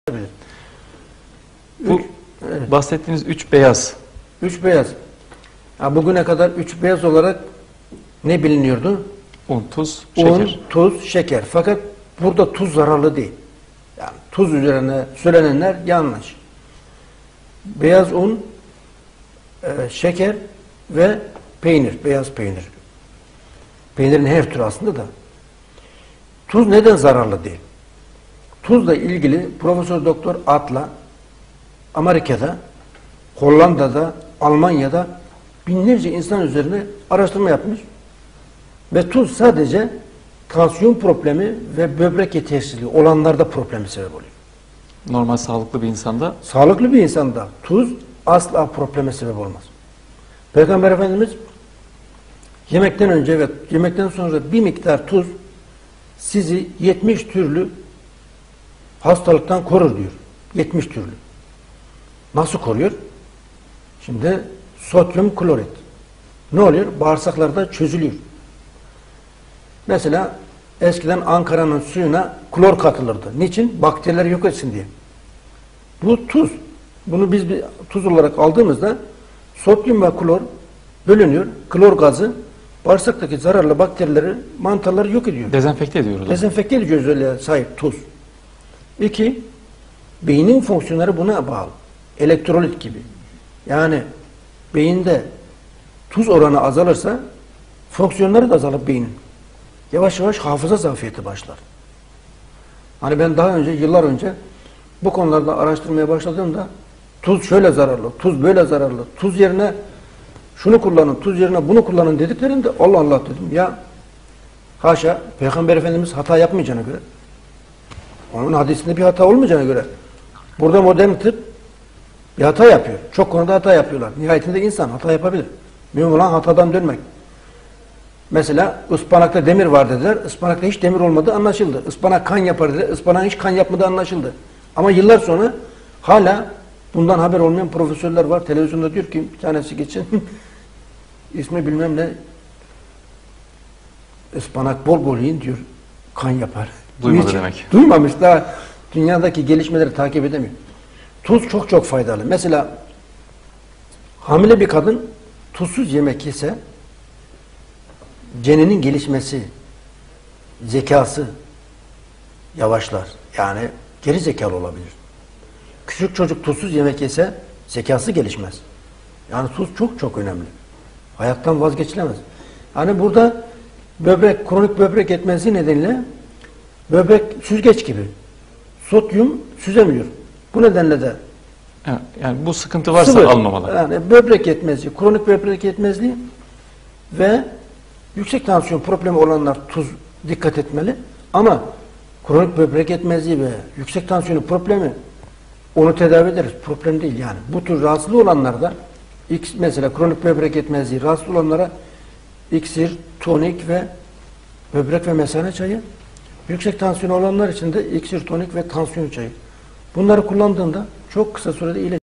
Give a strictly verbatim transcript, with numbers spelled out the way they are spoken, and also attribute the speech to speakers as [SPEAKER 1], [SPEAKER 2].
[SPEAKER 1] Bu
[SPEAKER 2] Üç, evet.
[SPEAKER 1] bahsettiğiniz üç beyaz.
[SPEAKER 2] Üç beyaz. Ha, bugüne kadar üç beyaz olarak ne biliniyordu?
[SPEAKER 1] Un, tuz, şeker.
[SPEAKER 2] Un, tuz, şeker. Fakat burada tuz zararlı değil. Yani tuz üzerine söylenenler yanlış. Beyaz un, e, şeker ve peynir, beyaz peynir. Peynirin her türü aslında da. Tuz neden zararlı değil? Tuzla ilgili Profesör Doktor Atla Amerika'da, Hollanda'da, Almanya'da binlerce insan üzerine araştırma yapmış. Ve tuz sadece tansiyon problemi ve böbrek yetersizliği olanlarda problemi sebep oluyor.
[SPEAKER 1] Normal sağlıklı bir insanda.
[SPEAKER 2] Sağlıklı bir insanda tuz asla probleme sebep olmaz. Peygamber Efendimiz yemekten önce ve yemekten sonra bir miktar tuz sizi yetmiş türlü hastalıktan korur diyor. yetmiş türlü. Nasıl koruyor? Şimdi sodyum klorit. Ne oluyor? Bağırsaklarda çözülüyor. Mesela eskiden Ankara'nın suyuna klor katılırdı. Niçin? Bakterileri yok etsin diye. Bu tuz. Bunu biz bir tuz olarak aldığımızda sodyum ve klor bölünüyor. Klor gazı bağırsaktaki zararlı bakterileri, mantarları yok ediyor.
[SPEAKER 1] Dezenfekte ediyoruz.
[SPEAKER 2] Dezenfekte edici özelliğe sahip tuz. İki, beynin fonksiyonları buna bağlı. Elektrolit gibi. Yani beyinde tuz oranı azalırsa fonksiyonları da azalır beynin. Yavaş yavaş hafıza zafiyeti başlar. Hani ben daha önce, yıllar önce bu konularda araştırmaya başladığımda tuz şöyle zararlı, tuz böyle zararlı, tuz yerine şunu kullanın, tuz yerine bunu kullanın dediklerinde Allah Allah dedim. Ya haşa, Peygamber Efendimiz hata yapmayacağına göre, onun hadisinde bir hata olmayacağına göre burada modern tıp bir hata yapıyor. Çok konuda hata yapıyorlar. Nihayetinde insan hata yapabilir. Mühim olan hatadan dönmek. Mesela ıspanakta demir var dediler. Ispanakta hiç demir olmadığı anlaşıldı. Ispanak kan yapar dediler. Ispanağın hiç kan yapmadığı anlaşıldı. Ama yıllar sonra hala bundan haber olmayan profesörler var. Televizyonda diyor ki bir tanesi geçin ismi bilmem ne ıspanak bol bol yiyin diyor. Kan yapar.
[SPEAKER 1] Duymadı
[SPEAKER 2] Niçin?
[SPEAKER 1] demek.
[SPEAKER 2] Duymamış. Daha dünyadaki gelişmeleri takip edemiyor. Tuz çok çok faydalı. Mesela hamile bir kadın tuzsuz yemek yese ceninin gelişmesi, zekası yavaşlar. Yani geri zekalı olabilir. Küçük çocuk tuzsuz yemek yese zekası gelişmez. Yani tuz çok çok önemli. Hayattan vazgeçilemez. Hani burada böbrek, kronik böbrek yetmezliği nedeniyle böbrek süzgeç gibi. Sodyum süzemiyor. Bu nedenle de
[SPEAKER 1] Evet, yani bu sıkıntı varsa
[SPEAKER 2] sıvı,
[SPEAKER 1] almamalı.
[SPEAKER 2] yani böbrek yetmezliği, kronik böbrek yetmezliği ve yüksek tansiyon problemi olanlar tuz dikkat etmeli. Ama kronik böbrek yetmezliği ve yüksek tansiyonu problemi onu tedavi ederiz. Problem değil yani. Bu tür rahatsızlığı olanlarda X, mesela kronik böbrek yetmezliği rahatsız olanlara iksir, tonik ve böbrek ve mesane çayı. Yüksek tansiyon olanlar için de iksir, tonik ve tansiyon çayı. Bunları kullandığında çok kısa sürede iyileşir.